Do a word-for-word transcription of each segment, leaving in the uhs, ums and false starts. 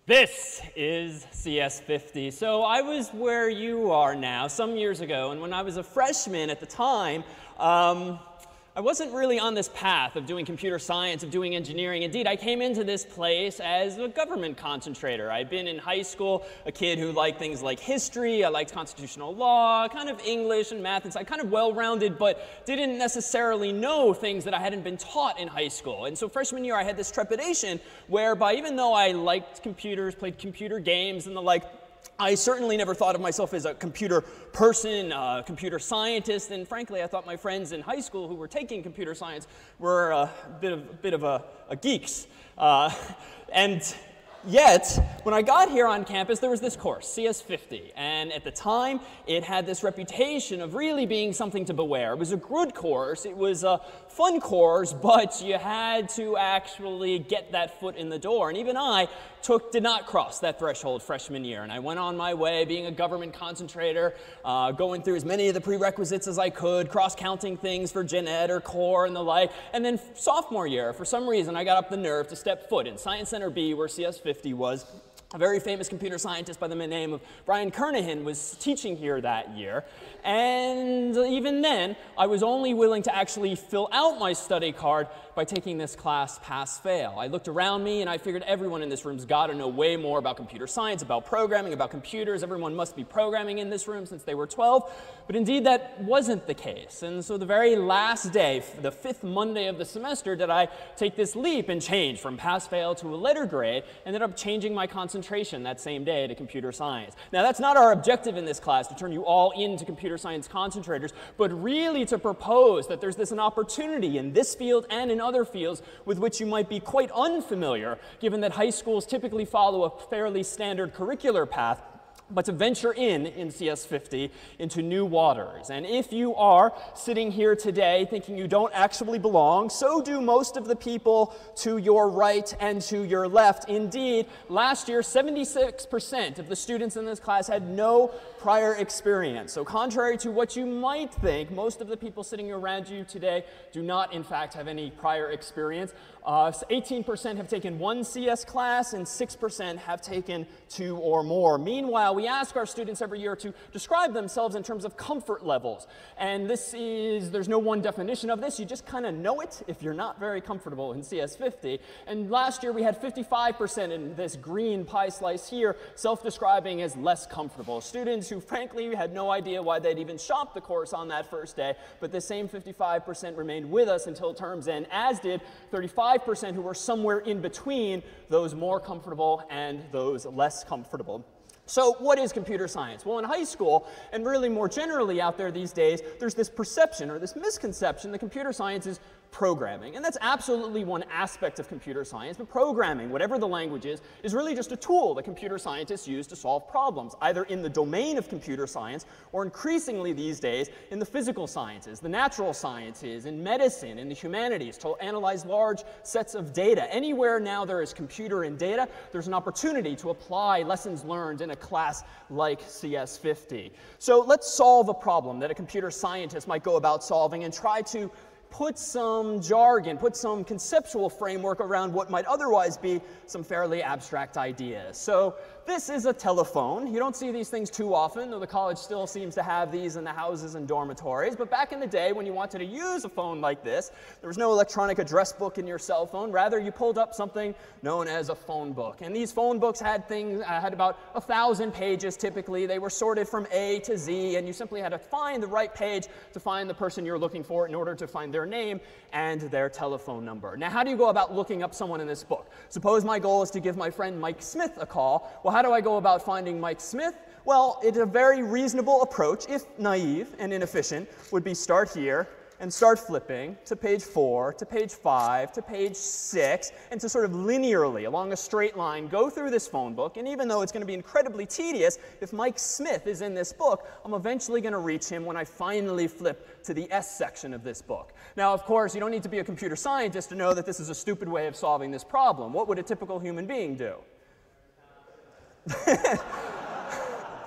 This is C S fifty. So I was where you are now some years ago, and when I was a freshman at the time, um, I wasn't really on this path of doing computer science, of doing engineering. Indeed, I came into this place as a government concentrator. I'd been in high school a kid who liked things like history, I liked constitutional law, kind of English and math, and so I kind of well-rounded, but didn't necessarily know things that I hadn't been taught in high school. And so freshman year, I had this trepidation whereby even though I liked computers, played computer games and the like, I certainly never thought of myself as a computer person, a computer scientist, and frankly, I thought my friends in high school who were taking computer science were a bit of, a bit of a, a geeks. Uh, and yet, when I got here on campus, there was this course, C S fifty, and at the time, it had this reputation of really being something to beware. It was a good course, it was a fun course, but you had to actually get that foot in the door, and even I took, did not cross that threshold freshman year, and I went on my way being a government concentrator, uh, going through as many of the prerequisites as I could, cross-counting things for gen ed or core and the like, and then sophomore year, for some reason, I got up the nerve to step foot in Science Center B, where C S fifty was. A very famous computer scientist by the name of Brian Kernahan was teaching here that year. And even then, I was only willing to actually fill out my study card by taking this class pass-fail. I looked around me and I figured everyone in this room's got to know way more about computer science, about programming, about computers. Everyone must be programming in this room since they were twelve. But indeed, that wasn't the case. And so the very last day, the fifth Monday of the semester, did I take this leap and change from pass-fail to a letter grade, ended up changing my concentration that same day to computer science. Now, that's not our objective in this class, to turn you all into computer science concentrators, but really to propose that there's this an opportunity in this field and in other fields with which you might be quite unfamiliar, given that high schools typically follow a fairly standard curricular path, but to venture in, in C S fifty, into new waters. And if you are sitting here today thinking you don't actually belong, so do most of the people to your right and to your left. Indeed, last year, seventy-six percent of the students in this class had no prior experience. So contrary to what you might think, most of the people sitting around you today do not, in fact, have any prior experience. Uh, eighteen percent have taken one C S class, and six percent have taken two or more. Meanwhile, we ask our students every year to describe themselves in terms of comfort levels. And this is, there's no one definition of this. You just kind of know it if you're not very comfortable in C S fifty. And last year, we had fifty-five percent in this green pie slice here, self-describing as less comfortable. Students who, frankly, had no idea why they'd even shopped the course on that first day, but the same fifty-five percent remained with us until term's end, as did thirty-five percent who were somewhere in between those more comfortable and those less comfortable. So what is computer science? Well, in high school, and really more generally out there these days, there's this perception or this misconception that computer science is programming. And that's absolutely one aspect of computer science. But programming, whatever the language is, is really just a tool that computer scientists use to solve problems, either in the domain of computer science or increasingly these days in the physical sciences, the natural sciences, in medicine, in the humanities, to analyze large sets of data. Anywhere now there is computer and data, there's an opportunity to apply lessons learned in a class like C S fifty. So let's solve a problem that a computer scientist might go about solving and try to put some jargon, put some conceptual framework around what might otherwise be some fairly abstract ideas. So this is a telephone. You don't see these things too often, though the college still seems to have these in the houses and dormitories. But back in the day, when you wanted to use a phone like this, there was no electronic address book in your cell phone. Rather, you pulled up something known as a phone book. And these phone books had things, uh, had about a thousand pages typically. They were sorted from A to Z, and you simply had to find the right page to find the person you're looking for in order to find their name and their telephone number. Now, how do you go about looking up someone in this book? Suppose my goal is to give my friend Mike Smith a call. Well, how do I go about finding Mike Smith? Well, it's a very reasonable approach, if naive and inefficient, would be start here and start flipping to page four, to page five, to page six, and to sort of linearly, along a straight line, go through this phone book. And even though it's going to be incredibly tedious, if Mike Smith is in this book, I'm eventually going to reach him when I finally flip to the S section of this book. Now, of course, you don't need to be a computer scientist to know that this is a stupid way of solving this problem. What would a typical human being do?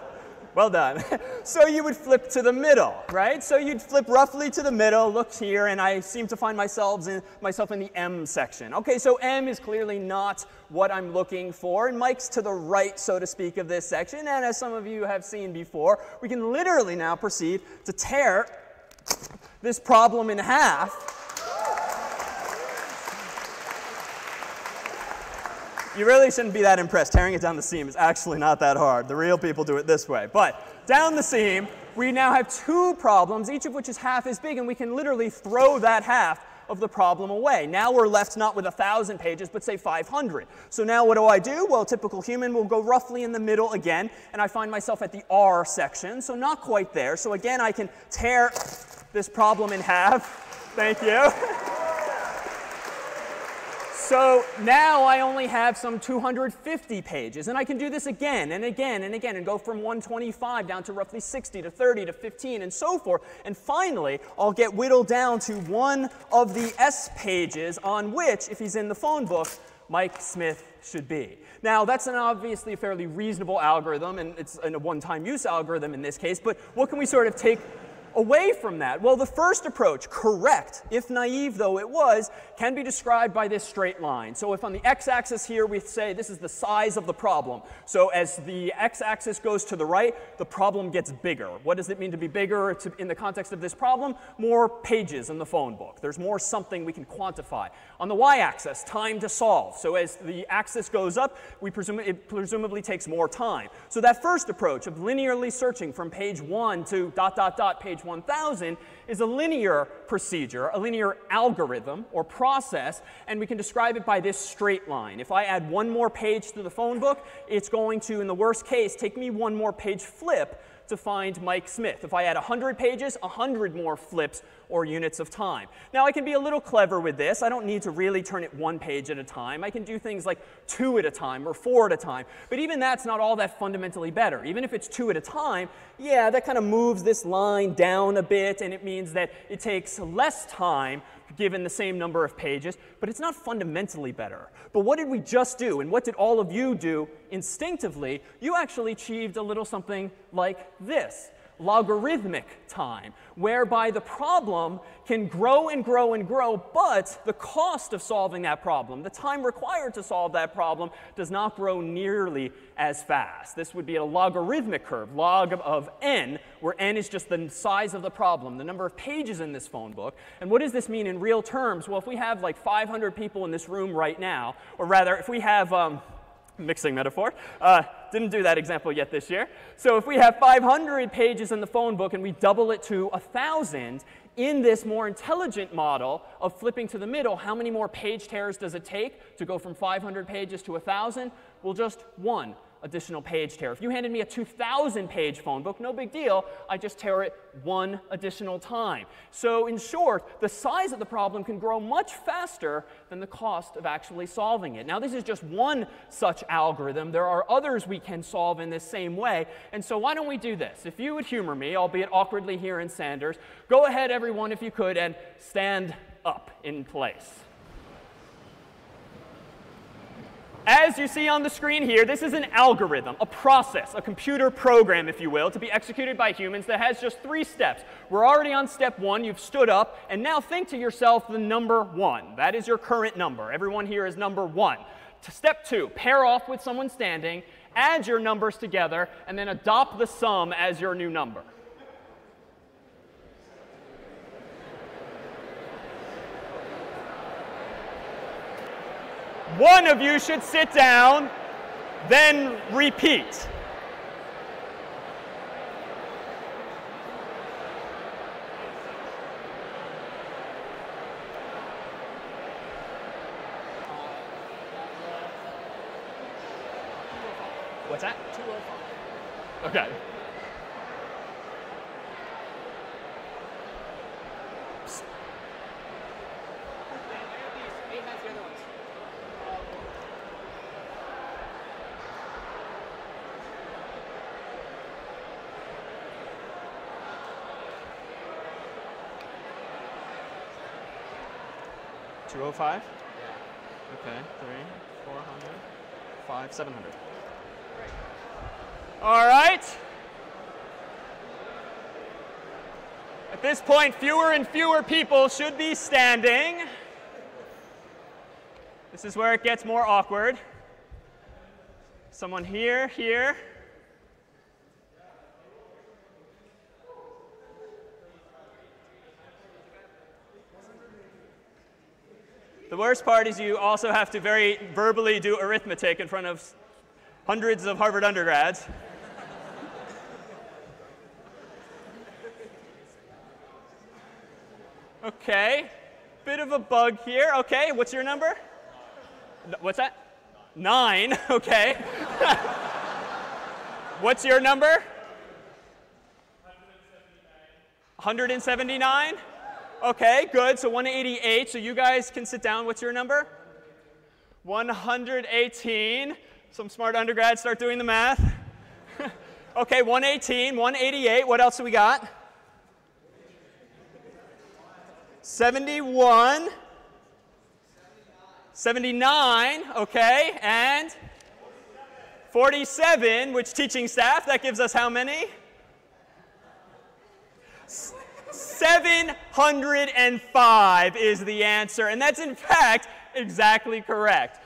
Well done. So you would flip to the middle, right? So you'd flip roughly to the middle, look here, and I seem to find myself in, myself in the M section. OK, so M is clearly not what I'm looking for. And Mike's to the right, so to speak, of this section. And as some of you have seen before, we can literally now proceed to tear this problem in half. You really shouldn't be that impressed. Tearing it down the seam is actually not that hard. The real people do it this way. But down the seam, we now have two problems, each of which is half as big, and we can literally throw that half of the problem away. Now we're left not with one thousand pages, but say five hundred. So now what do I do? Well, typical human will go roughly in the middle again, and I find myself at the R section, so not quite there. So again, I can tear this problem in half. Thank you. So now I only have some two hundred fifty pages. And I can do this again and again and again and go from one twenty-five down to roughly sixty to thirty to fifteen and so forth. And finally, I'll get whittled down to one of the S pages on which, if he's in the phone book, Mike Smith should be. Now, that's an obviously a fairly reasonable algorithm, and it's a one-time use algorithm in this case. But what can we sort of take away from that? Well, the first approach, correct, if naive though it was, can be described by this straight line. So if on the x-axis here we say this is the size of the problem. So as the x-axis goes to the right, the problem gets bigger. What does it mean to be bigger to, in the context of this problem? More pages in the phone book. There's more something we can quantify. On the y-axis, time to solve. So as the axis goes up, we presume it presumably takes more time. So that first approach of linearly searching from page one to dot, dot, dot, page one thousand is a linear procedure, a linear algorithm or process, and we can describe it by this straight line. If I add one more page to the phone book, it's going to, in the worst case, take me one more page flip to find Mike Smith. If I add one hundred pages, one hundred more flips or units of time. Now, I can be a little clever with this. I don't need to really turn it one page at a time. I can do things like two at a time or four at a time. But even that's not all that fundamentally better. Even if it's two at a time, yeah, that kind of moves this line down a bit, and it means that it takes less time given the same number of pages, but it's not fundamentally better. But what did we just do, and what did all of you do instinctively? You actually achieved a little something like this. Logarithmic time, whereby the problem can grow and grow and grow, but the cost of solving that problem, the time required to solve that problem, does not grow nearly as fast. This would be a logarithmic curve, log of n, where n is just the size of the problem, the number of pages in this phone book. And what does this mean in real terms? Well, if we have like five hundred people in this room right now, or rather, if we have um, mixing metaphor. Uh, didn't do that example yet this year. So if we have five hundred pages in the phone book and we double it to one thousand, in this more intelligent model of flipping to the middle, how many more page tears does it take to go from five hundred pages to one thousand? Well, just one additional page tear. If you handed me a two thousand page phone book, no big deal. I just tear it one additional time. So in short, the size of the problem can grow much faster than the cost of actually solving it. Now, this is just one such algorithm. There are others we can solve in this same way. And so why don't we do this? If you would humor me, albeit awkwardly here in Sanders, go ahead, everyone, if you could, and stand up in place. As you see on the screen here, this is an algorithm, a process, a computer program, if you will, to be executed by humans that has just three steps. We're already on step one. You've stood up. And now think to yourself the number one. That is your current number. Everyone here is number one. To step two, pair off with someone standing, add your numbers together, and then adopt the sum as your new number. One of you should sit down, then repeat. What's that? two oh five. OK. two oh five? Yeah. OK, three, four hundred, five, seven hundred. Great. All right. At this point, fewer and fewer people should be standing. This is where it gets more awkward. Someone here, here. The worst part is you also have to very verbally do arithmetic in front of hundreds of Harvard undergrads. OK, bit of a bug here. OK, what's your number? What's that? Nine. OK. What's your number? one hundred seventy-nine. OK, good. So one eighty-eight. So you guys can sit down. What's your number? one hundred eighteen. Some smart undergrads start doing the math. OK, one eighteen, one eighty-eight. What else do we got? seventy-one. seventy-nine. OK, and forty-seven, which teaching staff, that gives us how many? seven hundred five is the answer, and that's in fact exactly correct.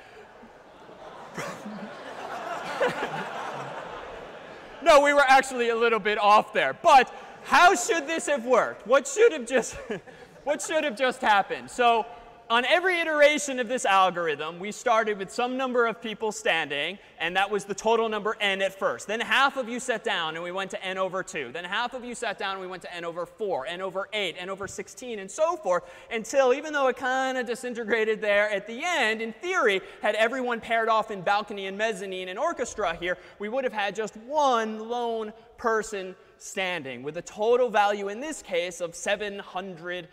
No, we were actually a little bit off there. But how should this have worked? What should have just, what should have just happened? So on every iteration of this algorithm, we started with some number of people standing, and that was the total number n at first. Then half of you sat down, and we went to n over two. Then half of you sat down, and we went to n over four, n over eight, n over sixteen, and so forth, until even though it kind of disintegrated there at the end, in theory, had everyone paired off in balcony and mezzanine and orchestra here, we would have had just one lone person standing, with a total value in this case of seven hundred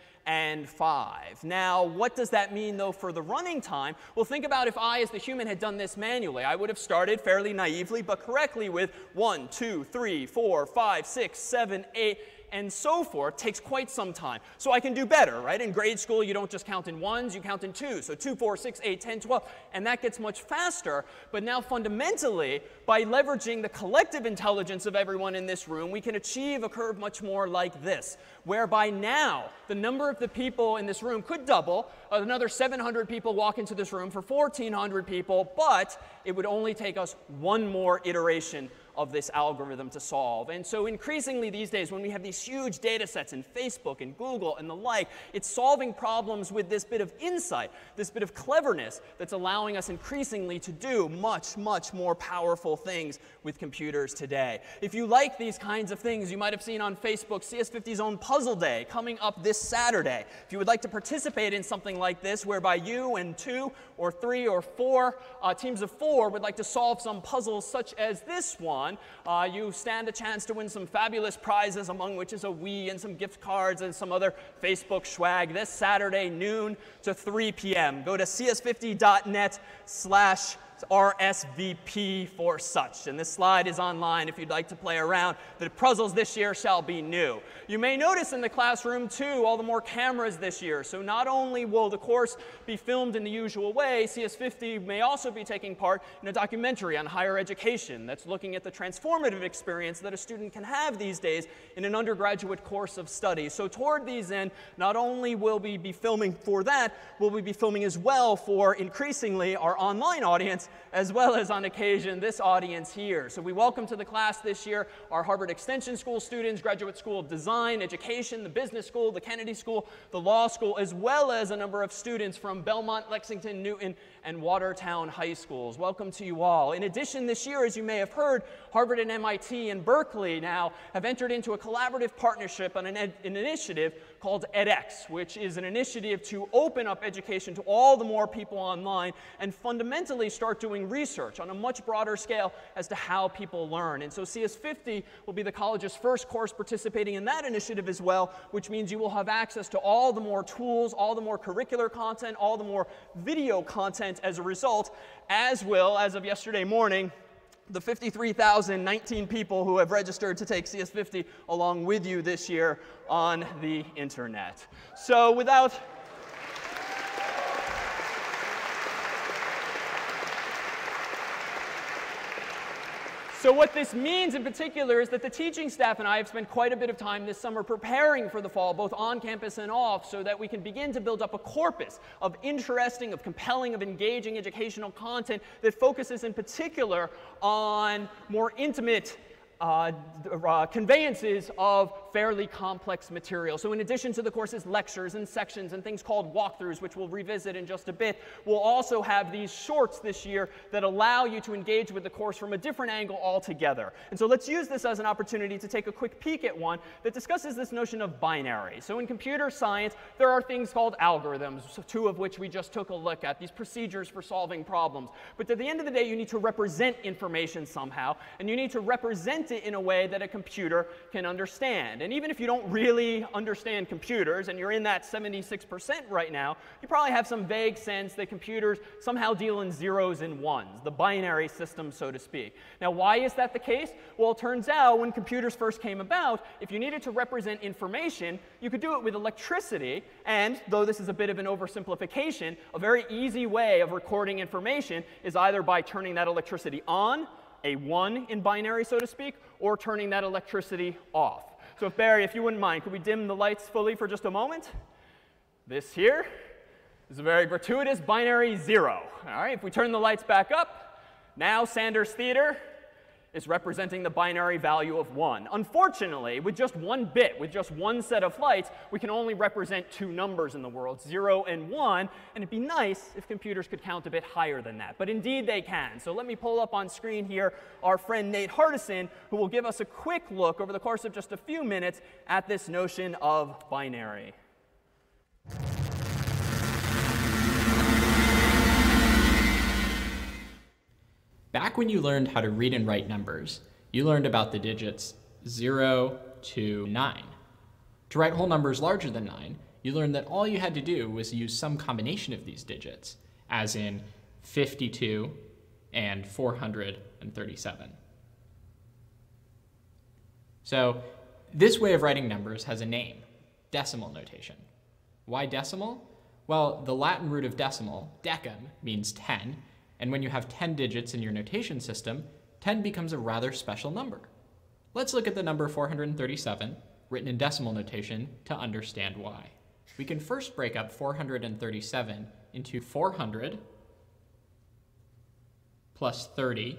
five. Now, what does that mean, though, for the running time? Well, think about if I, as the human, had done this manually. I would have started fairly naively, but correctly, with one, two, three, four, five, six, seven, eight, and so forth. Takes quite some time. So I can do better, right? In grade school, you don't just count in ones, you count in twos. So two, four, six, eight, ten, twelve. And that gets much faster. But now, fundamentally, by leveraging the collective intelligence of everyone in this room, we can achieve a curve much more like this, whereby now the number of the people in this room could double. Another seven hundred people walk into this room for fourteen hundred people, but it would only take us one more iteration of this algorithm to solve. And so increasingly these days, when we have these huge data sets in Facebook and Google and the like, it's solving problems with this bit of insight, this bit of cleverness that's allowing us increasingly to do much, much more powerful things with computers today. If you like these kinds of things, you might have seen on Facebook C S fifty's own Puzzle Day coming up this Saturday. If you would like to participate in something like this, whereby you and two or three or four uh, teams of four would like to solve some puzzles such as this one, Uh, you stand a chance to win some fabulous prizes, among which is a Wii and some gift cards and some other Facebook swag this Saturday, noon to three p m Go to c s fifty dot net slash R S V P for such. And this slide is online if you'd like to play around. The puzzles this year shall be new. You may notice in the classroom, too, all the more cameras this year. So not only will the course be filmed in the usual way, C S fifty may also be taking part in a documentary on higher education that's looking at the transformative experience that a student can have these days in an undergraduate course of study. So toward these end, not only will we be filming for that, will we be filming as well for increasingly our online audience, as well as on occasion this audience here. So we welcome to the class this year our Harvard Extension School students, Graduate School of Design, Education, the Business School, the Kennedy School, the Law School, as well as a number of students from Belmont, Lexington, Newton, and Watertown high schools. Welcome to you all. In addition, this year, as you may have heard, Harvard and M I T and Berkeley now have entered into a collaborative partnership on an, ed an initiative called edX, which is an initiative to open up education to all the more people online and fundamentally start doing research on a much broader scale as to how people learn. And so C S fifty will be the college's first course participating in that initiative as well, which means you will have access to all the more tools, all the more curricular content, all the more video content as a result, as will, as of yesterday morning, the fifty-three thousand nineteen people who have registered to take C S fifty along with you this year on the internet. So without So what this means in particular is that the teaching staff and I have spent quite a bit of time this summer preparing for the fall, both on campus and off, so that we can begin to build up a corpus of interesting, of compelling, of engaging educational content that focuses in particular on more intimate Uh, uh, conveyances of fairly complex material. So in addition to the course's lectures and sections and things called walkthroughs, which we'll revisit in just a bit, we'll also have these shorts this year that allow you to engage with the course from a different angle altogether. And so let's use this as an opportunity to take a quick peek at one that discusses this notion of binary. So in computer science, there are things called algorithms, two of which we just took a look at, these procedures for solving problems. But at the end of the day, you need to represent information somehow, and you need to represent it in a way that a computer can understand. And even if you don't really understand computers, and you're in that seventy-six percent right now, you probably have some vague sense that computers somehow deal in zeros and ones, the binary system, so to speak. Now, why is that the case? Well, it turns out when computers first came about, if you needed to represent information, you could do it with electricity. And though this is a bit of an oversimplification, a very easy way of recording information is either by turning that electricity on, a one in binary, so to speak, or turning that electricity off. So if Barry, if you wouldn't mind, could we dim the lights fully for just a moment? This here is a very gratuitous binary zero. All right, if we turn the lights back up, now Sanders Theater is representing the binary value of one. Unfortunately, with just one bit, with just one set of lights, we can only represent two numbers in the world, zero and one. And it'd be nice if computers could count a bit higher than that. But indeed, they can. So let me pull up on screen here our friend Nate Hardison, who will give us a quick look over the course of just a few minutes at this notion of binary. Back when you learned how to read and write numbers, you learned about the digits zero to nine. To write whole numbers larger than nine, you learned that all you had to do was use some combination of these digits, as in fifty-two and four hundred thirty-seven. So this way of writing numbers has a name, decimal notation. Why decimal? Well, the Latin root of decimal, decim, means ten. And when you have ten digits in your notation system, ten becomes a rather special number. Let's look at the number four hundred thirty-seven, written in decimal notation, to understand why. We can first break up four hundred thirty-seven into four hundred plus thirty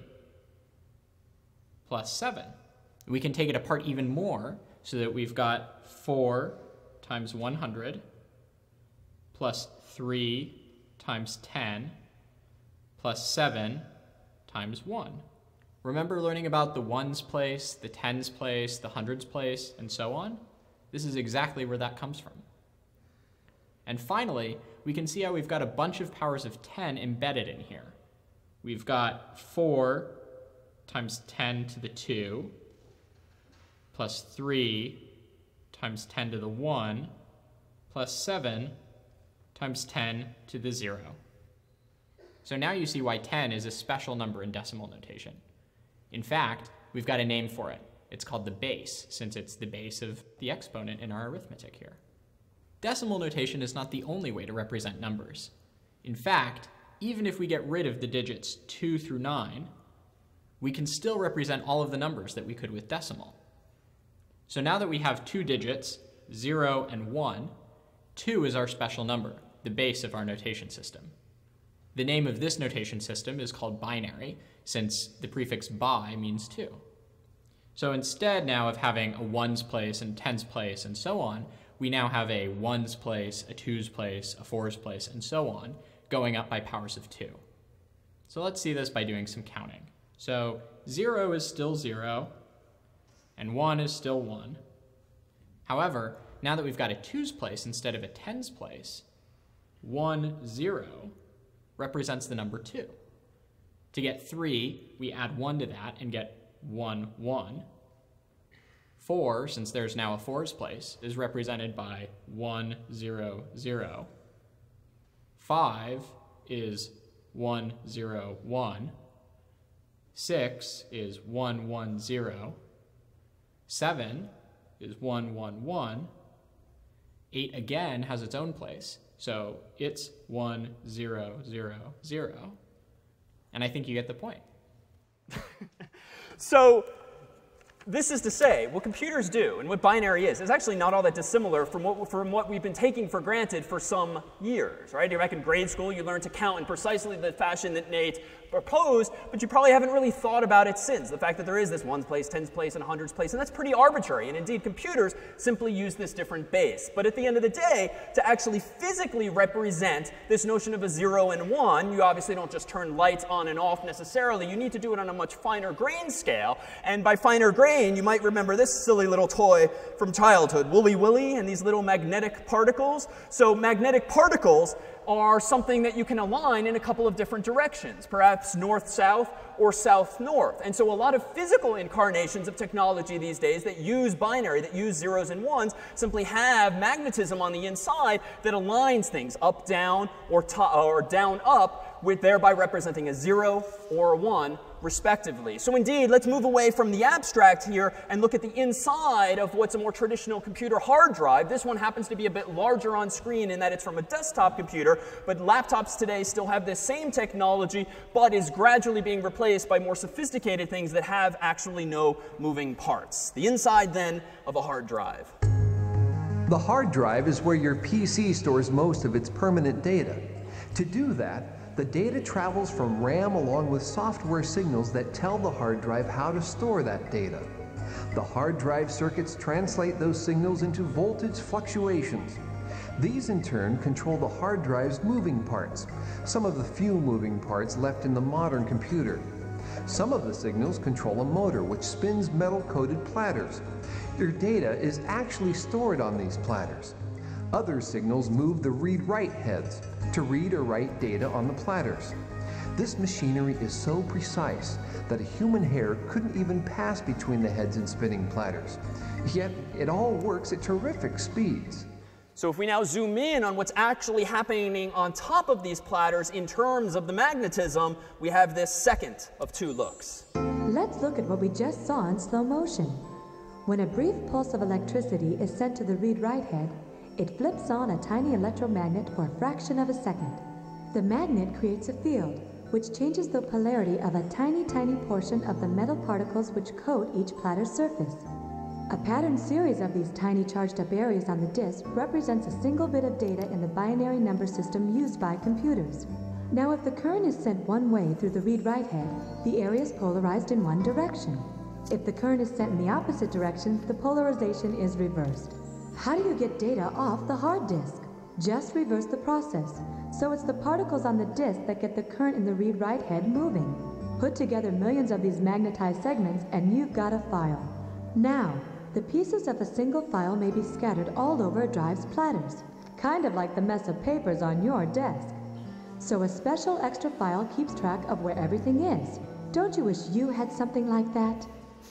plus seven. We can take it apart even more so that we've got four times one hundred plus three times ten plus seven times one. Remember learning about the ones place, the tens place, the hundreds place, and so on? This is exactly where that comes from. And finally, we can see how we've got a bunch of powers of ten embedded in here. We've got four times ten to the two, plus three times ten to the one, plus seven times ten to the zero. So now you see why ten is a special number in decimal notation. In fact, we've got a name for it. It's called the base, since it's the base of the exponent in our arithmetic here. Decimal notation is not the only way to represent numbers. In fact, even if we get rid of the digits two through nine, we can still represent all of the numbers that we could with decimal. So now that we have two digits, zero and one, two is our special number, the base of our notation system. The name of this notation system is called binary, since the prefix bi means two. So instead now of having a ones place and tens place and so on, we now have a ones place, a twos place, a fours place, and so on, going up by powers of two. So let's see this by doing some counting. So zero is still zero, and one is still one. However, now that we've got a twos place instead of a tens place, one, zero, represents the number two. To get three, we add one to that and get one, one. four, since there's now a fours place, is represented by one, zero, zero. five is one, zero, one. six is one, one, zero. seven is one, one, one. eight again has its own place. So it's one, zero, zero, zero. And I think you get the point. So this is to say, what computers do and what binary is is actually not all that dissimilar from what, from what we've been taking for granted for some years, right? You're back in grade school, you learned to count in precisely the fashion that Nate proposed, but you probably haven't really thought about it since. The fact that there is this ones place, tens place, and hundreds place, and that's pretty arbitrary. And indeed, computers simply use this different base. But at the end of the day, to actually physically represent this notion of a zero and one, you obviously don't just turn lights on and off necessarily. You need to do it on a much finer grain scale. And by finer grain, you might remember this silly little toy from childhood, Wooly Willy, and these little magnetic particles. So magnetic particles are something that you can align in a couple of different directions, perhaps north-south or south-north. And so a lot of physical incarnations of technology these days that use binary, that use zeros and ones, simply have magnetism on the inside that aligns things up, down, or, or down, up, with thereby representing a zero or a one, respectively. So indeed, let's move away from the abstract here and look at the inside of what's a more traditional computer hard drive. This one happens to be a bit larger on screen in that it's from a desktop computer, but laptops today still have this same technology, but is gradually being replaced by more sophisticated things that have actually no moving parts. The inside, then, of a hard drive. The hard drive is where your P C stores most of its permanent data. To do that, the data travels from RAM along with software signals that tell the hard drive how to store that data. The hard drive circuits translate those signals into voltage fluctuations. These in turn control the hard drive's moving parts, some of the few moving parts left in the modern computer. Some of the signals control a motor which spins metal-coated platters. Your data is actually stored on these platters. Other signals move the read-write heads to read or write data on the platters. This machinery is so precise that a human hair couldn't even pass between the heads and spinning platters. Yet it all works at terrific speeds. So if we now zoom in on what's actually happening on top of these platters in terms of the magnetism, we have this second of two looks. Let's look at what we just saw in slow motion. When a brief pulse of electricity is sent to the read-write head, it flips on a tiny electromagnet for a fraction of a second. The magnet creates a field, which changes the polarity of a tiny, tiny portion of the metal particles which coat each platter's surface. A patterned series of these tiny charged-up areas on the disk represents a single bit of data in the binary number system used by computers. Now, if the current is sent one way through the read-write head, the area is polarized in one direction. If the current is sent in the opposite direction, the polarization is reversed. How do you get data off the hard disk? Just reverse the process. So it's the particles on the disk that get the current in the read-write head moving. Put together millions of these magnetized segments and you've got a file. Now, the pieces of a single file may be scattered all over a drive's platters, kind of like the mess of papers on your desk. So a special extra file keeps track of where everything is. Don't you wish you had something like that?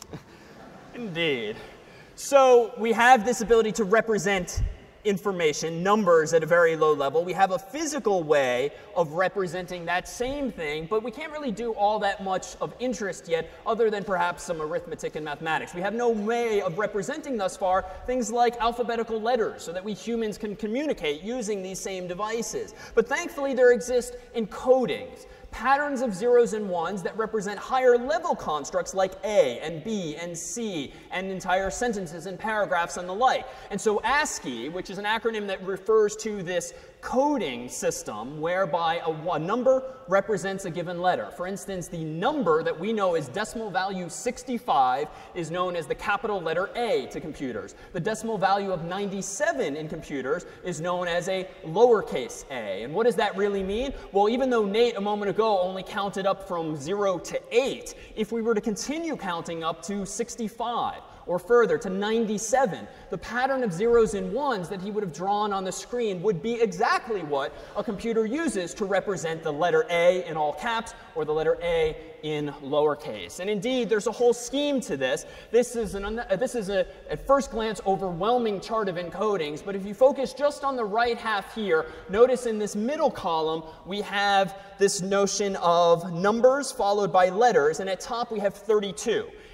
Indeed. So we have this ability to represent information, numbers at a very low level. We have a physical way of representing that same thing, but we can't really do all that much of interest yet other than perhaps some arithmetic and mathematics. We have no way of representing thus far things like alphabetical letters so that we humans can communicate using these same devices. But thankfully there exist encodings, patterns of zeros and ones that represent higher level constructs like A and B and C and entire sentences and paragraphs and the like. And so ASCII, which is an acronym that refers to this coding system whereby a, a number represents a given letter. For instance, the number that we know is decimal value sixty-five is known as the capital letter A to computers. The decimal value of ninety-seven in computers is known as a lowercase a. And what does that really mean? Well, even though Nate a moment ago only counted up from zero to eight, if we were to continue counting up to sixty-five, or further to ninety-seven, the pattern of zeros and ones that he would have drawn on the screen would be exactly what a computer uses to represent the letter A in all caps or the letter A in lowercase. And indeed, there's a whole scheme to this. This is, an, uh, this is a, at first glance, overwhelming chart of encodings, but if you focus just on the right half here, notice in this middle column we have this notion of numbers followed by letters, and at top we have thirty-two.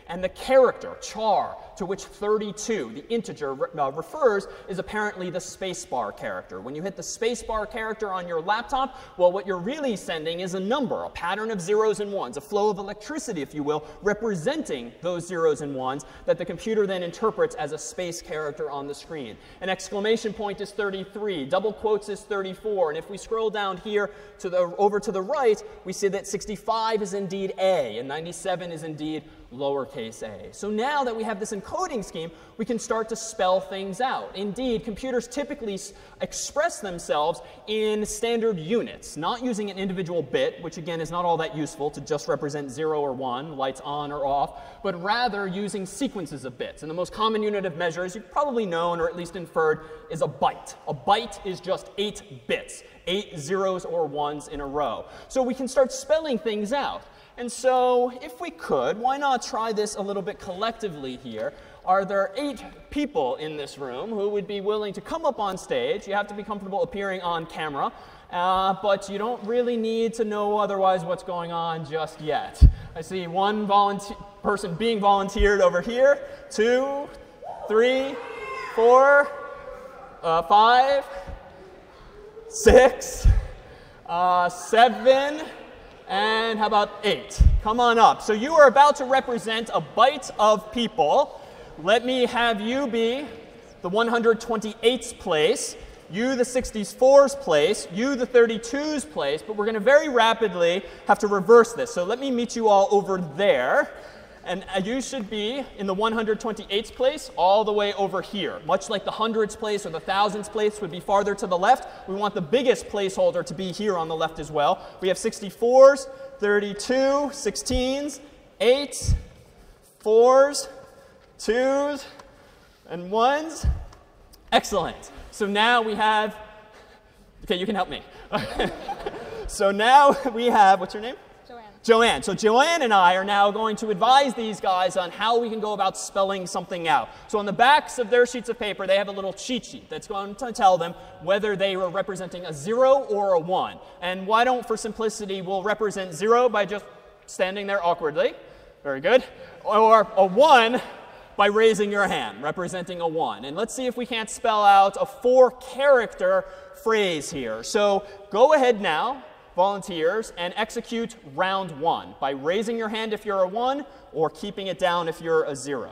And the character, char, to which thirty-two, the integer, uh, refers is apparently the spacebar character. When you hit the spacebar character on your laptop, well, what you're really sending is a number, a pattern of zeros and ones, a flow of electricity, if you will, representing those zeros and ones that the computer then interprets as a space character on the screen. An exclamation point is thirty-three, double quotes is thirty-four, and if we scroll down here to the, over to the right, we see that sixty-five is indeed A, and ninety-seven is indeed lowercase a. So now that we have this encoding scheme, we can start to spell things out. Indeed, computers typically express themselves in standard units, not using an individual bit, which again is not all that useful to just represent zero or one, lights on or off, but rather using sequences of bits. And the most common unit of measure, as you've probably known or at least inferred, is a byte. A byte is just eight bits, eight zeros or ones in a row. So we can start spelling things out. And so if we could, why not try this a little bit collectively here? Are there eight people in this room who would be willing to come up on stage? You have to be comfortable appearing on camera, uh, but you don't really need to know otherwise what's going on just yet. I see one volunteer person being volunteered over here, two, three, four, uh, five, six, uh, seven, and how about eight? Come on up. So you are about to represent a byte of people. Let me have you be the one hundred twenty-eighth place, you the sixty-fourth place, you the thirty-two's place, but we're going to very rapidly have to reverse this. So let me meet you all over there. And you should be in the one hundred twenty-eighth place all the way over here. Much like the hundreds place or the thousands place would be farther to the left, we want the biggest placeholder to be here on the left as well. We have sixty-fours, thirty-two, sixteens, eights, fours, twos, and ones. Excellent. So now we have, OK, you can help me. So now we have, what's your name? Joanne. So Joanne and I are now going to advise these guys on how we can go about spelling something out. So on the backs of their sheets of paper, they have a little cheat sheet that's going to tell them whether they are representing a zero or a one. And why don't, for simplicity, we'll represent zero by just standing there awkwardly. Very good. Or a one by raising your hand, representing a one. And let's see if we can't spell out a four-character phrase here. So go ahead now, volunteers, and execute round one by raising your hand if you're a one or keeping it down if you're a zero.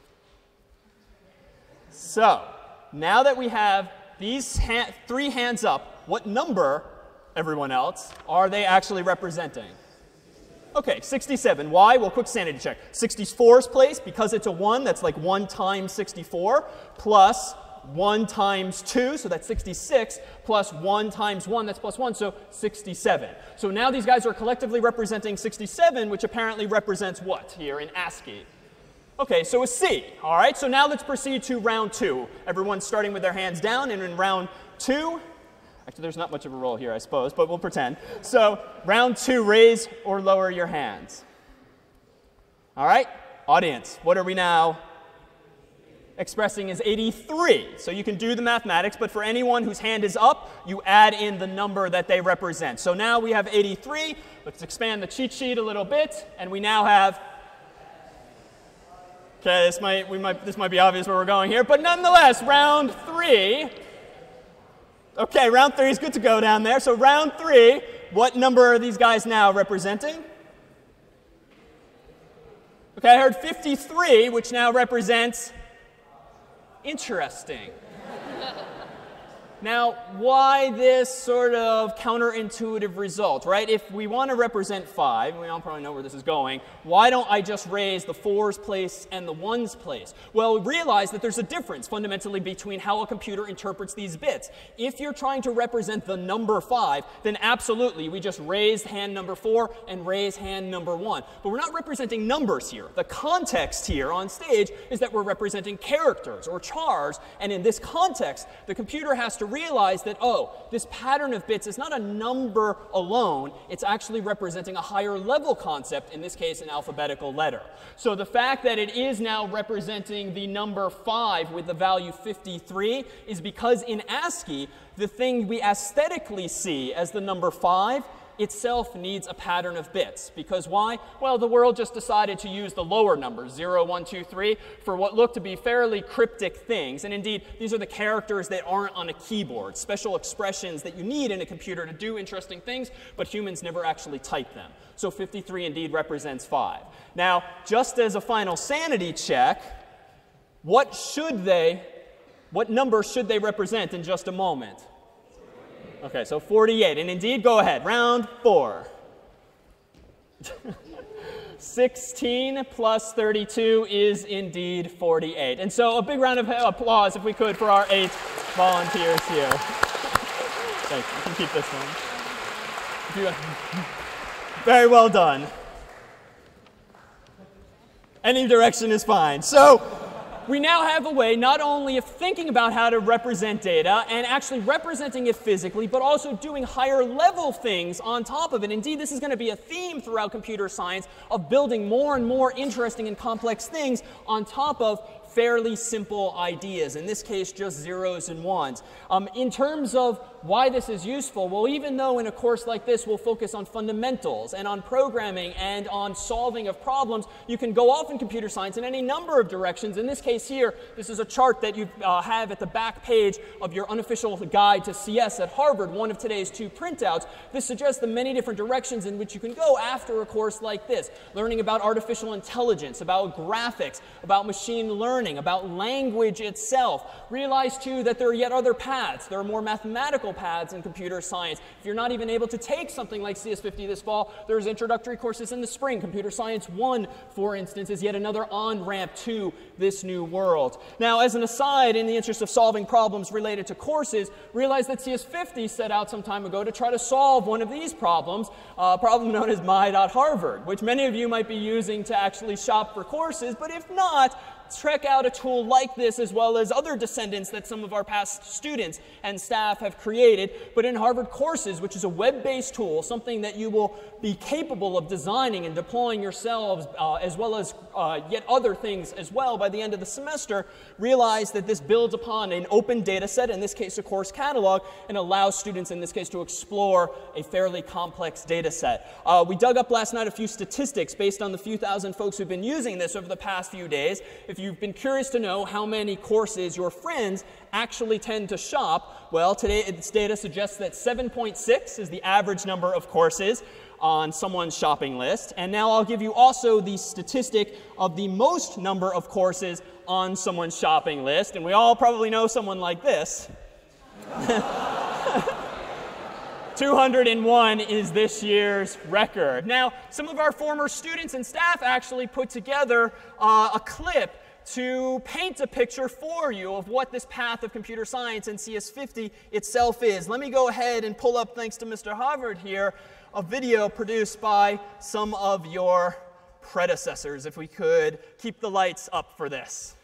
So now that we have these ha three hands up, what number, everyone else, are they actually representing? OK, sixty-seven. Why? Well, quick sanity check. sixty-four's place, because it's a one, that's like one times sixty-four, plus one times two, so that's sixty-six, plus one times one, that's plus one, so sixty-seven. So now these guys are collectively representing sixty-seven, which apparently represents what here in ASCII? OK, so a C. All right, so now let's proceed to round two. Everyone's starting with their hands down, and in round two, actually, there's not much of a roll here, I suppose, but we'll pretend. So round two, raise or lower your hands. All right, audience, what are we now expressing as eighty-three. So you can do the mathematics, but for anyone whose hand is up, you add in the number that they represent. So now we have eighty-three. Let's expand the cheat sheet a little bit, and we now have, OK, this might, we might, this might be obvious where we're going here, but nonetheless, round three. OK, round three is good to go down there. So round three, what number are these guys now representing? OK, I heard fifty-three, which now represents interesting. Now, why this sort of counterintuitive result, right? If we want to represent five, and we all probably know where this is going, why don't I just raise the fours place and the ones place? Well, realize that there's a difference fundamentally between how a computer interprets these bits. If you're trying to represent the number five, then absolutely, we just raise hand number four and raise hand number one. But we're not representing numbers here. The context here on stage is that we're representing characters or chars. And in this context, the computer has to realize that, oh, this pattern of bits is not a number alone. It's actually representing a higher level concept, in this case, an alphabetical letter. So the fact that it is now representing the number five with the value fifty-three is because in ASCII, the thing we aesthetically see as the number five itself needs a pattern of bits. Because why? Well, the world just decided to use the lower numbers, zero, one, two, three, for what look to be fairly cryptic things. And indeed, these are the characters that aren't on a keyboard, special expressions that you need in a computer to do interesting things, but humans never actually type them. So fifty-three indeed represents five. Now, just as a final sanity check, what should they, what number should they represent in just a moment? Okay, so forty-eight. And indeed, go ahead. Round four. sixteen plus thirty-two is indeed forty-eight. And so a big round of applause, if we could, for our eight volunteers here. Thanks. You can keep this one. Very well done. Any direction is fine. So we now have a way not only of thinking about how to represent data and actually representing it physically, but also doing higher level things on top of it. Indeed, this is going to be a theme throughout computer science of building more and more interesting and complex things on top of fairly simple ideas, in this case just zeros and ones. Um, in terms of why this is useful, well, even though in a course like this we'll focus on fundamentals and on programming and on solving of problems, you can go off in computer science in any number of directions. In this case here, this is a chart that you uh, have at the back page of your unofficial guide to C S at Harvard, one of today's two printouts. This suggests the many different directions in which you can go after a course like this, learning about artificial intelligence, about graphics, about machine learning, about language itself. Realize, too, that there are yet other paths. There are more mathematical paths in computer science. If you're not even able to take something like C S fifty this fall, there's introductory courses in the spring. Computer Science one, for instance, is yet another on-ramp to this new world. Now, as an aside, in the interest of solving problems related to courses, realize that C S fifty set out some time ago to try to solve one of these problems, a problem known as my dot harvard, which many of you might be using to actually shop for courses, but if not, check out a tool like this as well as other descendants that some of our past students and staff have created. But in Harvard Courses, which is a web-based tool, something that you will be capable of designing and deploying yourselves, uh, as well as uh, yet other things as well by the end of the semester, realize that this builds upon an open data set, in this case a course catalog, and allows students in this case to explore a fairly complex data set. Uh, we dug up last night a few statistics based on the few thousand folks who've been using this over the past few days. If you've been curious to know how many courses your friends actually tend to shop, well, today this data suggests that seven point six is the average number of courses on someone's shopping list. And now I'll give you also the statistic of the most number of courses on someone's shopping list. And we all probably know someone like this. two hundred and one is this year's record. Now, some of our former students and staff actually put together uh, a clip to paint a picture for you of what this path of computer science and C S fifty itself is. Let me go ahead and pull up, thanks to Mister Harvard here, a video produced by some of your predecessors. If we could keep the lights up for this.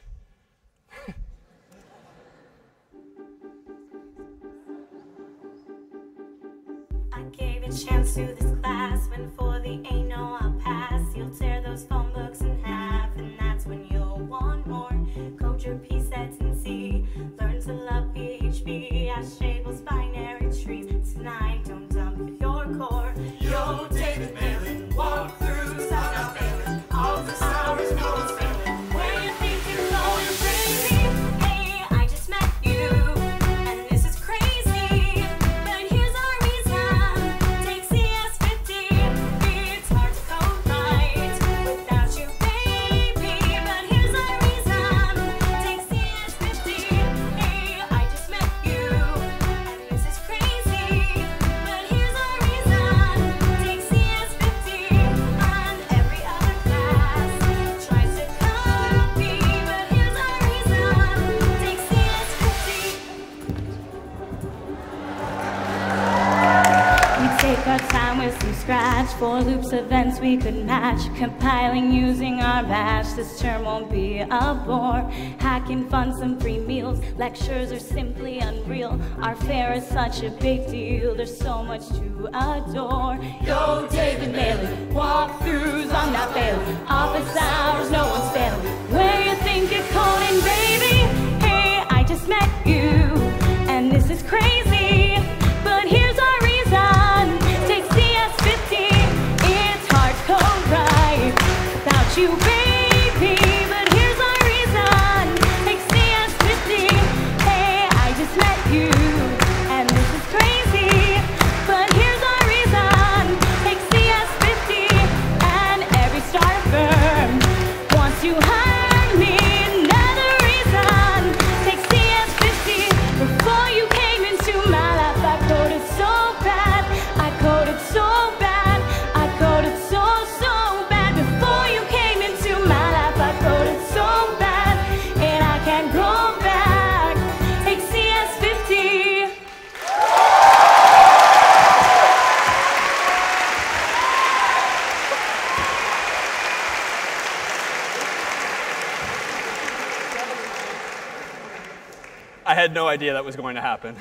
I gave a chance to this class when for the ain't no I'll pass. You'll tear those phone books in half, and that's when you'll want more. Code your P sets and C, learn to love P H P. Ash tables, binary trees. Tonight, don't dump your core. Yo, David Malin, walk through, stop not failing. All the stars, no one's failing. Where you think you're going crazy? Hey, I just met you, and this is crazy. But here's our reason. Take C S fifty. It's hard to code right without you, baby. But here's our reason. Take C S fifty. Hey, I just met you, and this is crazy. But here's our reason. Take C S fifty. And every other class tries to copy. But here's our reason. Take C S fifty. We take our time with some scratch, for loops, events we could match, compiling using our batch. This term won't be a bore. Hacking fun, some free meals, lectures are simply unreal. Our fare is such a big deal, there's so much to adore. Yo, David Malin, walkthroughs, I'm not failing. Office hours, no one's failing. Where you think you're coding, baby? Hey, I just met you, and this is crazy. But here's our reason. Take C S you, baby, but here's my reason. Take C S fifty. Hey, I just met you, and this is crazy, but here's our reason. Take C S fifty, and every startup firm wants to hire me. Another reason. Take C S fifty. Before you came into my life, I coded so bad. I coded so bad. I coded so, so bad. Before you came into my life, I coded so bad, and I can't go back. Take C S fifty. I had no idea that was going to happen.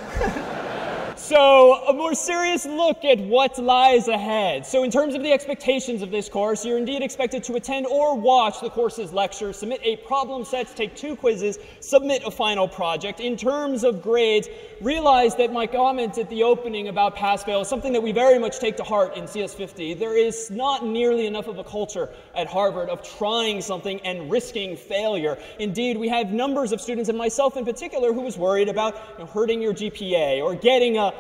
So, a more serious look at what lies ahead. So in terms of the expectations of this course, you're indeed expected to attend or watch the course's lecture, submit a problem set, take two quizzes, submit a final project. In terms of grades, realize that my comment at the opening about pass-fail is something that we very much take to heart in C S fifty. There is not nearly enough of a culture at Harvard of trying something and risking failure. Indeed, we have numbers of students, and myself in particular, who was worried about you know, hurting your G P A or getting a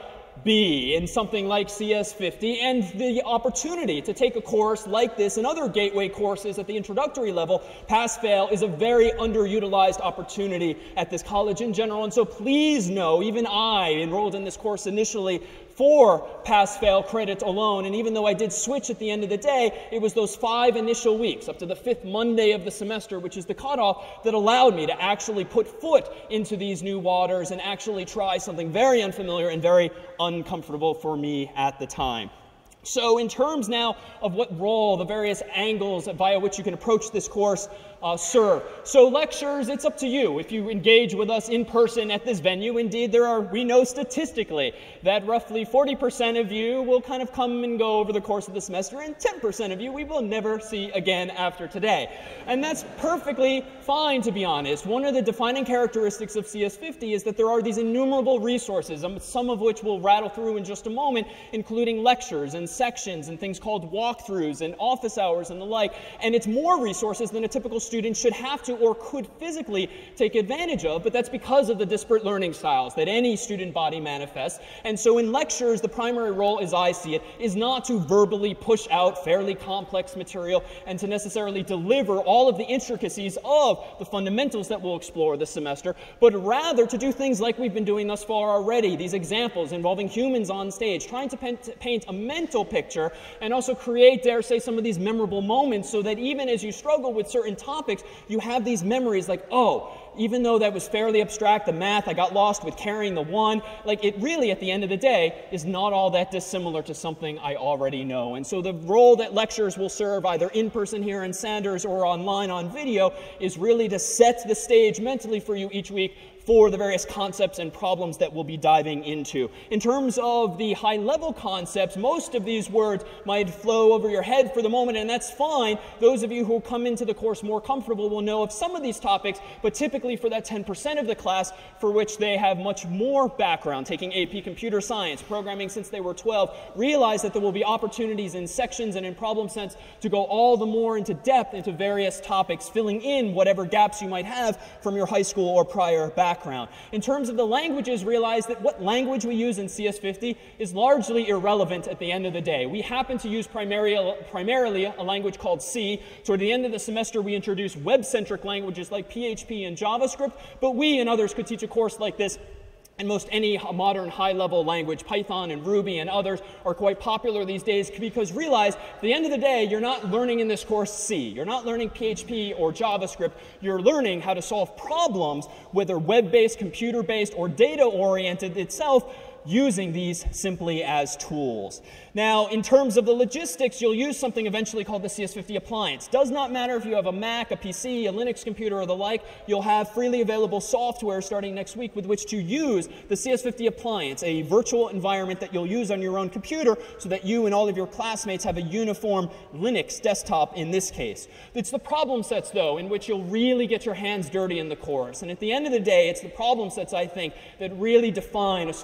B in something like C S fifty, and the opportunity to take a course like this and other gateway courses at the introductory level, pass-fail, is a very underutilized opportunity at this college in general. And so please know, even I enrolled in this course initially for pass-fail credit alone, and even though I did switch at the end of the day, it was those five initial weeks, up to the fifth Monday of the semester, which is the cutoff, that allowed me to actually put foot into these new waters and actually try something very unfamiliar and very uncomfortable for me at the time. So in terms now of what role the various angles via which you can approach this course uh, serve. So lectures, it's up to you. If you engage with us in person at this venue, indeed there are, we know statistically that roughly forty percent of you will kind of come and go over the course of the semester, and ten percent of you we will never see again after today. And that's perfectly fine, to be honest. One of the defining characteristics of C S fifty is that there are these innumerable resources, um, some of which we'll rattle through in just a moment, including lectures and sections and things called walkthroughs and office hours and the like. And it's more resources than a typical student should have to or could physically take advantage of, but that's because of the disparate learning styles that any student body manifests. And so in lectures, the primary role, as I see it, is not to verbally push out fairly complex material and to necessarily deliver all of the intricacies of the fundamentals that we'll explore this semester, but rather to do things like we've been doing thus far already, these examples involving humans on stage, trying to paint a mental picture and also create, dare say, some of these memorable moments so that even as you struggle with certain topics, you have these memories like, oh, even though that was fairly abstract, the math, I got lost with carrying the one, like it really, at the end of the day, is not all that dissimilar to something I already know. And so the role that lectures will serve either in person here in Sanders or online on video is really to set the stage mentally for you each week for the various concepts and problems that we'll be diving into. In terms of the high-level concepts, most of these words might flow over your head for the moment, and that's fine. Those of you who come into the course more comfortable will know of some of these topics, but typically for that ten percent of the class for which they have much more background, taking A P Computer Science, programming since they were twelve, realize that there will be opportunities in sections and in problem sets to go all the more into depth into various topics, filling in whatever gaps you might have from your high school or prior background. Background. In terms of the languages, realize that what language we use in C S fifty is largely irrelevant at the end of the day. We happen to use primary, primarily a language called C. Toward the end of the semester, we introduce web-centric languages like P H P and JavaScript, but we and others could teach a course like this. And most any modern high-level language, Python and Ruby and others, are quite popular these days because realize, at the end of the day, you're not learning in this course C. You're not learning P H P or JavaScript. You're learning how to solve problems, whether web-based, computer-based, or data-oriented itself, using these simply as tools. Now, in terms of the logistics, you'll use something eventually called the C S fifty appliance. Does not matter if you have a Mac, a P C, a Linux computer, or the like. You'll have freely available software starting next week with which to use the C S fifty appliance, a virtual environment that you'll use on your own computer so that you and all of your classmates have a uniform Linux desktop in this case. It's the problem sets, though, in which you'll really get your hands dirty in the course. And at the end of the day, it's the problem sets, I think, that really define a student's experience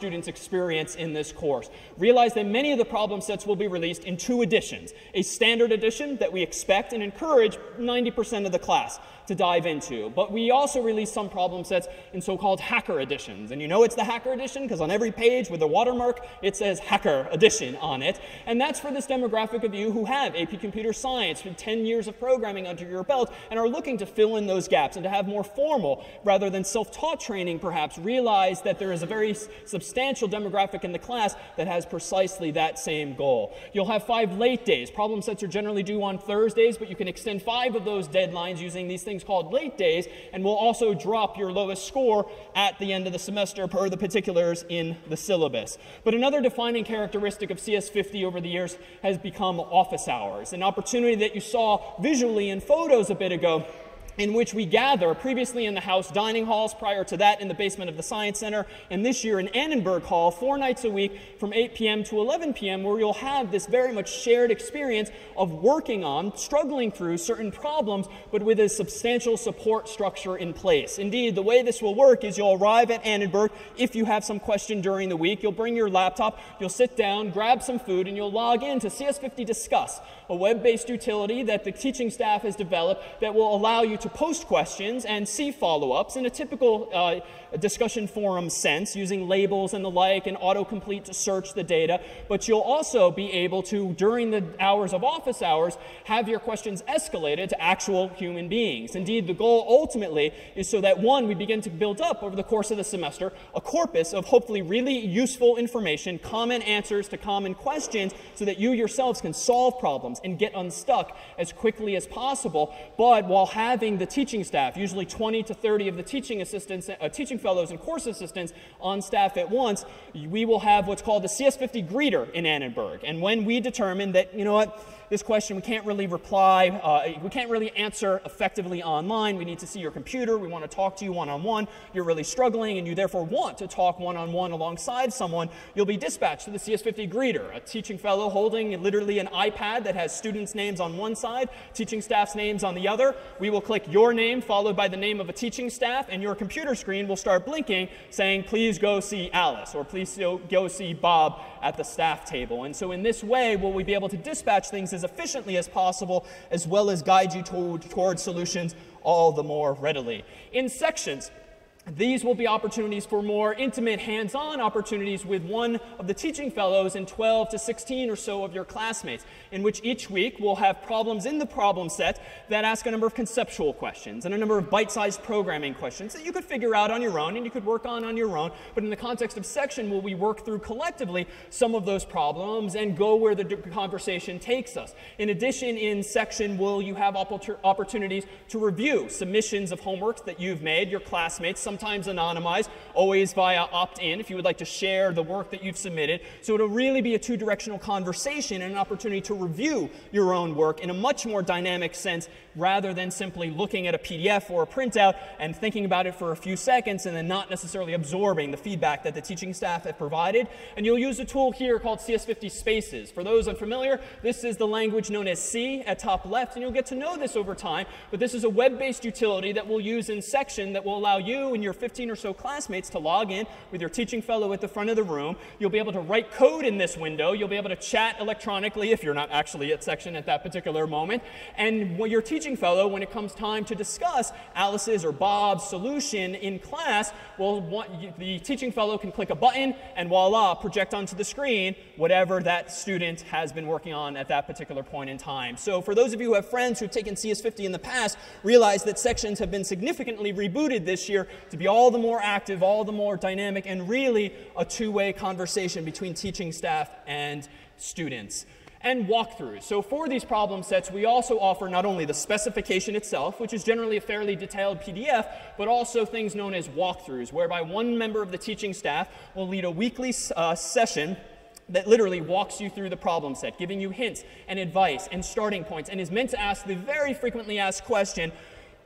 experience in this course. Realize that many of the problem sets will be released in two editions. A standard edition that we expect and encourage ninety percent of the class to dive into. But we also release some problem sets in so-called hacker editions. And you know it's the hacker edition because on every page with a watermark, it says hacker edition on it. And that's for this demographic of you who have A P Computer Science with ten years of programming under your belt and are looking to fill in those gaps and to have more formal rather than self-taught training, perhaps realize that there is a very substantial demographic in the class that has precisely that same goal. You'll have five late days. Problem sets are generally due on Thursdays, but you can extend five of those deadlines using these things called late days, and will also drop your lowest score at the end of the semester per the particulars in the syllabus. But another defining characteristic of C S fifty over the years has become office hours, an opportunity that you saw visually in photos a bit ago, in which we gather, previously in the house dining halls, prior to that in the basement of the Science Center, and this year in Annenberg Hall, four nights a week from eight p m to eleven p m, where you'll have this very much shared experience of working on, struggling through certain problems, but with a substantial support structure in place. Indeed, the way this will work is you'll arrive at Annenberg. If you have some question during the week, you'll bring your laptop, you'll sit down, grab some food, and you'll log in to C S fifty Discuss, a web-based utility that the teaching staff has developed that will allow you to post questions and see follow-ups in a typical uh, discussion forum sense, using labels and the like and autocomplete to search the data. But you'll also be able to, during the hours of office hours, have your questions escalated to actual human beings. Indeed, the goal ultimately is so that, one, we begin to build up over the course of the semester a corpus of hopefully really useful information, common answers to common questions, so that you yourselves can solve problems and get unstuck as quickly as possible, but while having the teaching staff, usually twenty to thirty of the teaching assistants, uh, teaching fellows and course assistants on staff at once, we will have what's called the C S fifty greeter in Annenberg. And when we determine that, you know what, this question we can't really reply, uh, we can't really answer effectively online, we need to see your computer, we want to talk to you one-on-one, you're really struggling and you therefore want to talk one-on-one alongside someone, you'll be dispatched to the C S fifty greeter, a teaching fellow holding literally an iPad that has students' names on one side, teaching staff's names on the other. We will click your name followed by the name of a teaching staff, and your computer screen will start blinking saying, please go see Alice, or please go see Bob at the staff table. And so in this way, will we be able to dispatch things as efficiently as possible, as well as guide you toward, toward solutions all the more readily. In sections, these will be opportunities for more intimate, hands-on opportunities with one of the teaching fellows and twelve to sixteen or so of your classmates, in which each week we'll have problems in the problem set that ask a number of conceptual questions and a number of bite-sized programming questions that you could figure out on your own and you could work on on your own. But in the context of section, will we work through collectively some of those problems and go where the conversation takes us. In addition, in section, will you have opportunities to review submissions of homeworks that you've made, your classmates, some sometimes anonymized, always via opt-in if you would like to share the work that you've submitted. So it'll really be a two-directional conversation and an opportunity to review your own work in a much more dynamic sense, rather than simply looking at a P D F or a printout and thinking about it for a few seconds and then not necessarily absorbing the feedback that the teaching staff have provided. And you'll use a tool here called C S fifty Spaces. For those unfamiliar, this is the language known as C at top left, and you'll get to know this over time, but this is a web-based utility that we'll use in section that will allow you and your fifteen or so classmates to log in with your teaching fellow at the front of the room. You'll be able to write code in this window. You'll be able to chat electronically if you're not actually at section at that particular moment. And when your teaching fellow, when it comes time to discuss Alice's or Bob's solution in class, well, the teaching fellow can click a button and voila, project onto the screen whatever that student has been working on at that particular point in time. So for those of you who have friends who've taken C S fifty in the past, realize that sections have been significantly rebooted this year to be all the more active, all the more dynamic, and really a two-way conversation between teaching staff and students. And walkthroughs. So for these problem sets, we also offer not only the specification itself, which is generally a fairly detailed P D F, but also things known as walkthroughs, whereby one member of the teaching staff will lead a weekly uh, session that literally walks you through the problem set, giving you hints and advice and starting points, and is meant to ask the very frequently asked question,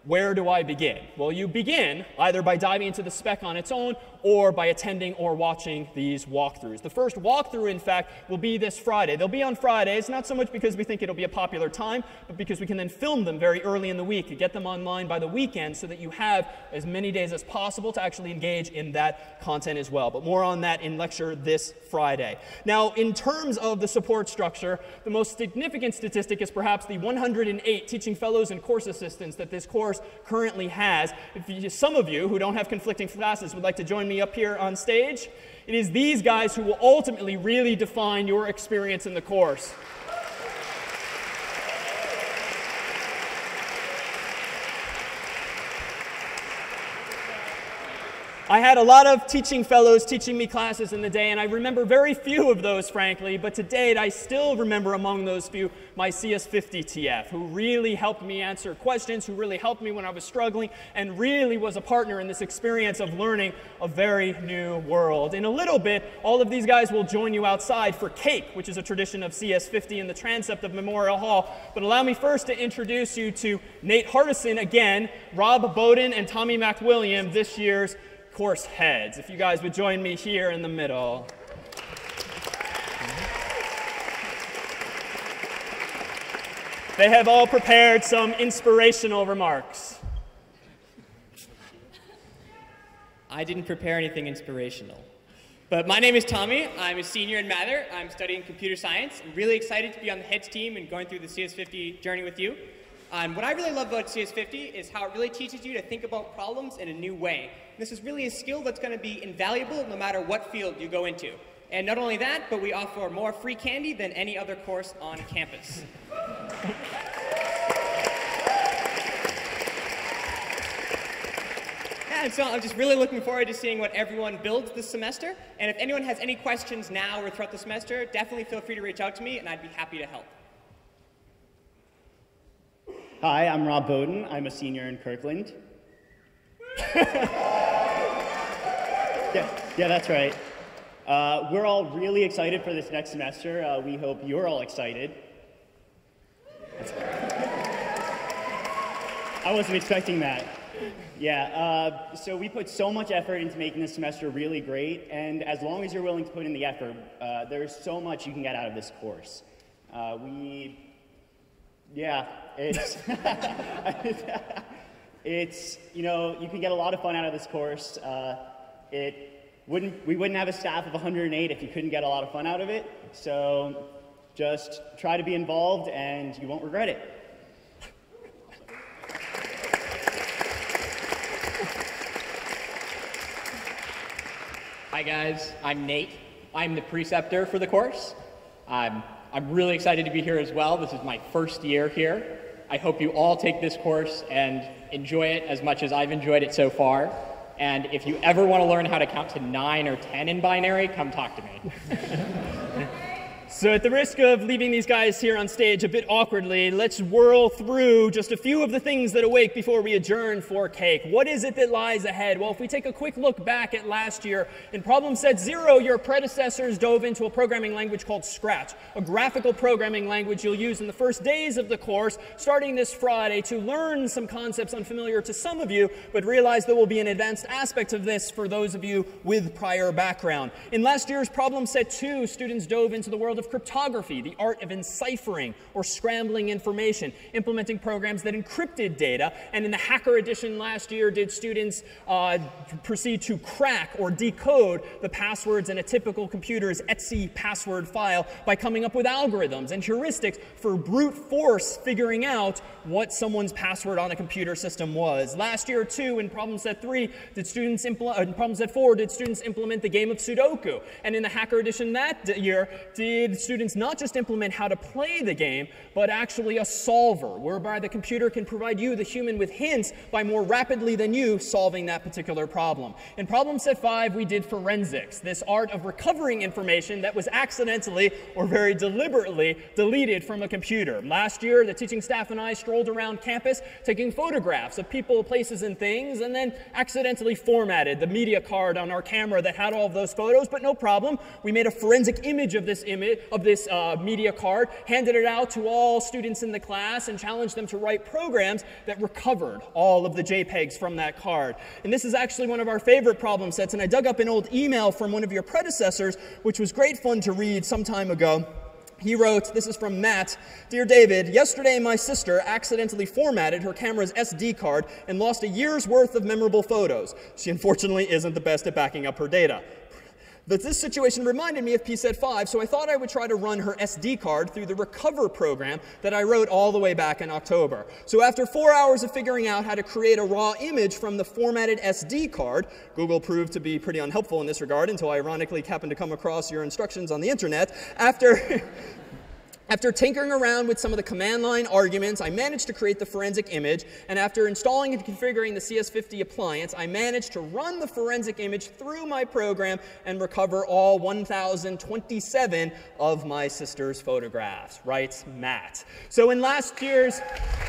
Where do I begin? Well, you begin either by diving into the spec on its own or by attending or watching these walkthroughs. The first walkthrough, in fact, will be this Friday. They'll be on Fridays, not so much because we think it'll be a popular time, but because we can then film them very early in the week and get them online by the weekend so that you have as many days as possible to actually engage in that content as well. But more on that in lecture this Friday. Now, in terms of the support structure, the most significant statistic is perhaps the one hundred eight teaching fellows and course assistants that this course currently has. If you, some of you who don't have conflicting classes would like to join me up here on stage, it is these guys who will ultimately really define your experience in the course. I had a lot of teaching fellows teaching me classes in the day, and I remember very few of those, frankly, but to date, I still remember among those few my C S fifty T F, who really helped me answer questions, who really helped me when I was struggling, and really was a partner in this experience of learning a very new world. In a little bit, all of these guys will join you outside for cake, which is a tradition of C S fifty in the transept of Memorial Hall. But allow me first to introduce you to Nate Hardison again, Rob Bowden, and Tommy McWilliam, this year's course heads. If you guys would join me here in the middle. They have all prepared some inspirational remarks. I didn't prepare anything inspirational. But my name is Tommy. I'm a senior in Mather. I'm studying computer science. I'm really excited to be on the heads team and going through the C S fifty journey with you. Um, what I really love about C S fifty is how it really teaches you to think about problems in a new way. This is really a skill that's going to be invaluable no matter what field you go into. And not only that, but we offer more free candy than any other course on campus. Yeah, and so I'm just really looking forward to seeing what everyone builds this semester. And if anyone has any questions now or throughout the semester, definitely feel free to reach out to me, and I'd be happy to help. Hi, I'm Rob Bowden. I'm a senior in Kirkland. yeah, yeah, that's right. Uh, we're all really excited for this next semester. Uh, we hope you're all excited. I wasn't expecting that. Yeah, uh, so we put so much effort into making this semester really great, and as long as you're willing to put in the effort, uh, there's so much you can get out of this course. Uh, we, yeah, it's, it's, you know, you can get a lot of fun out of this course. Uh, it wouldn't, we wouldn't have a staff of one hundred eight if you couldn't get a lot of fun out of it, so just try to be involved and you won't regret it. Hi guys, I'm Nate. I'm the preceptor for the course. Um, I'm really excited to be here as well. This is my first year here. I hope you all take this course and enjoy it as much as I've enjoyed it so far. And if you ever want to learn how to count to nine or ten in binary, come talk to me. So at the risk of leaving these guys here on stage a bit awkwardly, let's whirl through just a few of the things that await before we adjourn for cake. What is it that lies ahead? Well, if we take a quick look back at last year, in problem set zero, your predecessors dove into a programming language called Scratch, a graphical programming language you'll use in the first days of the course, starting this Friday, to learn some concepts unfamiliar to some of you, but realize there will be an advanced aspect of this for those of you with prior background. In last year's problem set two, students dove into the world of cryptography, the art of enciphering or scrambling information, implementing programs that encrypted data. And in the hacker edition last year, did students uh, proceed to crack or decode the passwords in a typical computer's ASCII password file by coming up with algorithms and heuristics for brute force figuring out what someone's password on a computer system was. Last year, too, in problem set three, did students implement, uh, in problem set four, did students implement the game of Sudoku. And in the hacker edition that year, did students not just implement how to play the game, but actually a solver, whereby the computer can provide you, the human, with hints by more rapidly than you solving that particular problem. In problem set five, we did forensics, this art of recovering information that was accidentally or very deliberately deleted from a computer. Last year, the teaching staff and I strolled around campus taking photographs of people, places, and things, and then accidentally formatted the media card on our camera that had all of those photos, but no problem. We made a forensic image of this image of this uh, media card, handed it out to all students in the class, and challenged them to write programs that recovered all of the JPEGs from that card. And this is actually one of our favorite problem sets, and I dug up an old email from one of your predecessors, which was great fun to read some time ago. He wrote, this is from Matt, "Dear David, yesterday my sister accidentally formatted her camera's S D card and lost a year's worth of memorable photos. She unfortunately isn't the best at backing up her data. But this situation reminded me of P SET five, so I thought I would try to run her S D card through the Recover program that I wrote all the way back in October. So after four hours of figuring out how to create a raw image from the formatted S D card, Google proved to be pretty unhelpful in this regard until I ironically happened to come across your instructions on the internet. After... After tinkering around with some of the command line arguments, I managed to create the forensic image, and after installing and configuring the C S fifty appliance, I managed to run the forensic image through my program and recover all one thousand twenty-seven of my sister's photographs," writes Matt. So in last year's...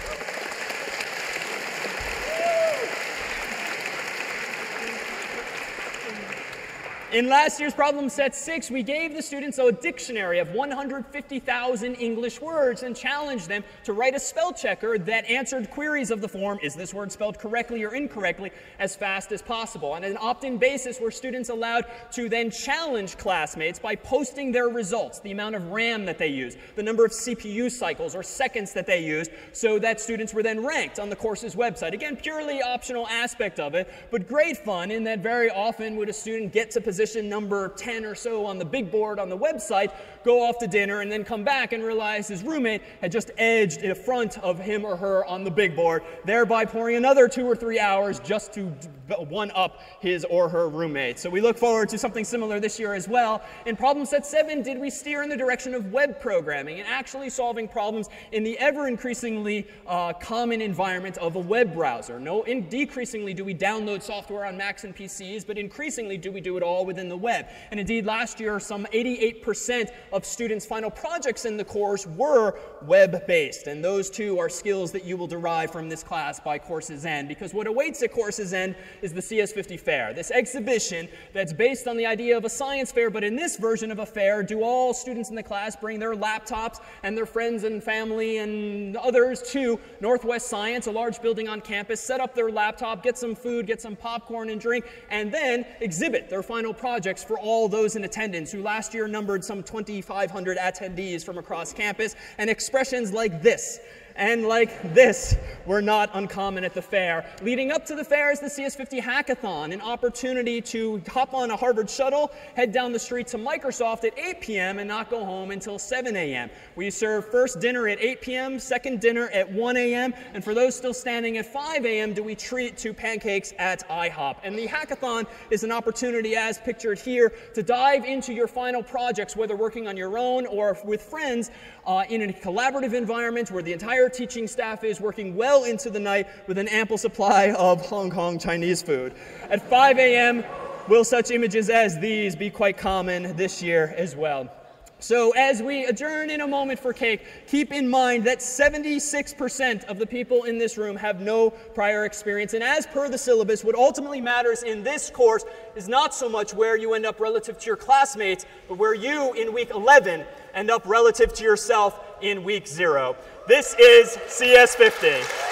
In last year's problem set six, we gave the students a dictionary of one hundred fifty thousand English words and challenged them to write a spell checker that answered queries of the form, is this word spelled correctly or incorrectly, as fast as possible. On an opt-in basis, were students allowed to then challenge classmates by posting their results, the amount of RAM that they used, the number of C P U cycles or seconds that they used, so that students were then ranked on the course's website. Again, purely optional aspect of it, but great fun in that very often would a student get to position number ten or so on the big board on the website, go off to dinner, and then come back and realize his roommate had just edged in front of him or her on the big board, thereby pouring another two or three hours just to one-up his or her roommate. So we look forward to something similar this year as well. In problem set seven, did we steer in the direction of web programming and actually solving problems in the ever-increasingly uh, common environment of a web browser? No, in decreasingly do we download software on Macs and P Cs, but increasingly do we do it all within the web. And indeed, last year, some eighty-eight percent of students' final projects in the course were web-based. And those two are skills that you will derive from this class by course's end, because what awaits at course's end is the C S fifty fair, this exhibition that's based on the idea of a science fair, but in this version of a fair, do all students in the class bring their laptops and their friends and family and others to Northwest Science, a large building on campus, set up their laptop, get some food, get some popcorn and drink, and then exhibit their final projects for all those in attendance, who last year numbered some twenty-five hundred attendees from across campus, and expressions like this and like this were not uncommon at the fair. Leading up to the fair is the C S fifty Hackathon, an opportunity to hop on a Harvard shuttle, head down the street to Microsoft at eight p m and not go home until seven a m We serve first dinner at eight p m, second dinner at one a m, and for those still standing at five a m do we treat to pancakes at IHOP. And the Hackathon is an opportunity, as pictured here, to dive into your final projects, whether working on your own or with friends, uh, in a collaborative environment where the entire teaching staff is working well into the night with an ample supply of Hong Kong Chinese food. At five a m, will such images as these be quite common this year as well? So as we adjourn in a moment for cake, keep in mind that seventy-six percent of the people in this room have no prior experience. And as per the syllabus, what ultimately matters in this course is not so much where you end up relative to your classmates, but where you in week eleven end up relative to yourself in week zero. This is C S fifty.